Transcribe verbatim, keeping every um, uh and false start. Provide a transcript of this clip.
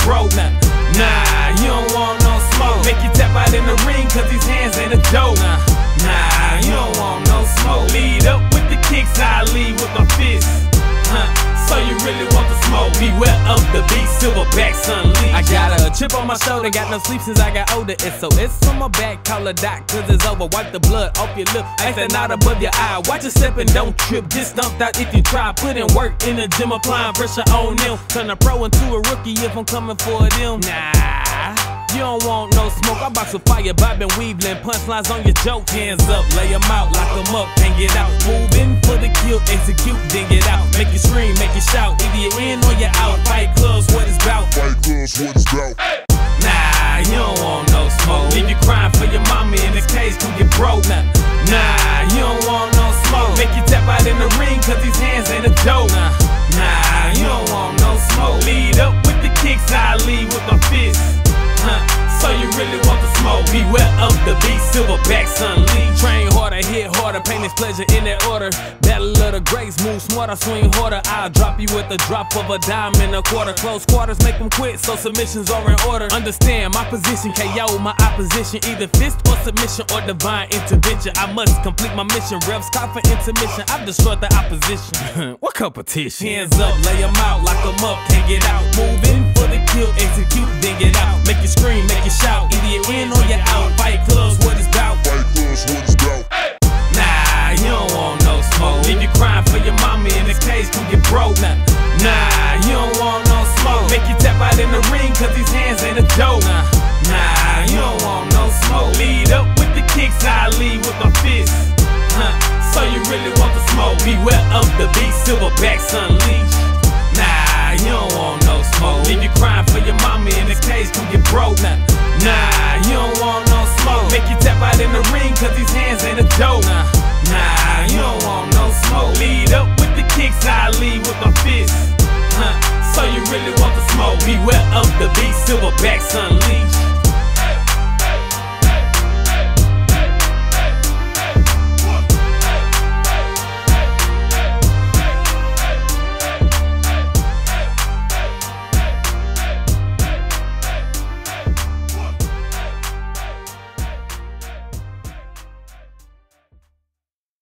broke. Nah, nah, you don't want no smoke. Make you tap out in the ring cause these hands ain't a dope. Nah, nah, you don't want no smoke. Lead up with the kicks, I lead with my fists. Huh, so you really want the smoke? Beware of the beast, Silverbacks unleashed. I got a chip on my shoulder, got no sleep since I got older. S O S on my back, call a doc cause it's over. Wipe the blood off your lip, ice that out above your eye. Watch your step and don't trip, get stumped out if you try. Put in work in the gym, applying pressure on them. Turn a pro into a rookie if I'm coming for them. Nah, you don't want no smoke. I box with fire, bobbing, weaving, punchlines on your joke. Hands up, lay them out, lock them up, can't get out. Moving for the kill, execute, then get out. Make you scream, make you shout, either you're in or you're out. Fight clubs, what it's bout. Fight clubs, what it's bout. Nah, you don't want no smoke. Leave you crying for your mama in this case, come get broke. Nah, nah, you don't want no smoke. Make you tap out in the ring cause these hands ain't a dope. Nah, nah, you don't want no smoke. Lead up with the kicks, I lead with my fists. Huh, so you really want the smoke? Beware of the beast, Silverbacks unleashed. Train harder, hit harder, pain is pleasure in that order. Battle of the greats, move smarter, swing harder. I'll drop you with the drop of a dime and a quarter. Close quarters make them quit, so submissions are in order. Understand my position, K O my opposition. Either fist or submission or divine intervention. I must complete my mission, reps call for intermission. I've destroyed the opposition. What competition? Hands up, lay them out, lock them up, can't get out. Moving for the kill, execute, then get out. Make you scream, make you shout, either you're in or you're out. Fight clubs, what it's bout. Fight clubs, what it's bout. Nah, you don't want no smoke. Leave you crying for your mama in this case, come get broke. Nah, nah, you don't want no smoke. Make you tap out in the ring cause these hands ain't a dope. Nah, nah, you don't want no smoke. Lead up with the kicks, I lead with my fists. Huh, so you really want the smoke? Beware of the beast, Silverbacks unleashed. Nah, you don't want no smoke. Leave you crying for your mama in this case, come get broke. Nah, nah, you don't want no smoke. Make you tap out in the ring cause these hands ain't a dope.